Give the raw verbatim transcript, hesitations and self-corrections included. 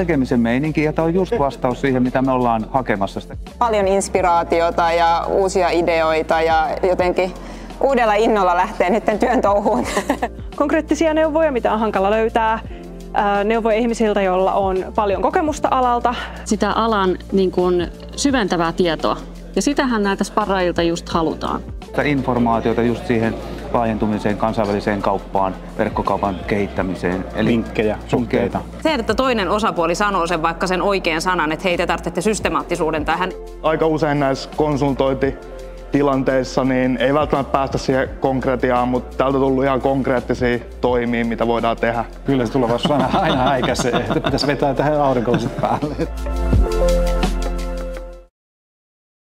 tekemisen meininki ja tämä on just vastaus siihen, mitä me ollaan hakemassa. Paljon inspiraatiota ja uusia ideoita ja jotenkin uudella innolla lähtee nyt työn touhuun. Konkreettisia neuvoja, mitä on hankala löytää. Neuvoja ihmisiltä, joilla on paljon kokemusta alalta. Sitä alan niin kuin, syventävää tietoa. Ja sitähän näiltä sparraajilta just halutaan. Sitä informaatiota just siihen laajentumiseen, kansainväliseen kauppaan, verkkokaupan kehittämiseen. Eli linkkejä, suhteita. Se, että toinen osapuoli sanoo sen vaikka sen oikean sanan, että hei, te tarvitsette systemaattisuuden tähän. Aika usein näissä konsultointitilanteissa niin ei välttämättä päästä siihen konkretiaan, mutta täältä on tullut ihan konkreettisia toimia, mitä voidaan tehdä. Kyllä se tulevaisuus aina häikäisee, että pitäisi vetää tähän aurinkolasit päälle.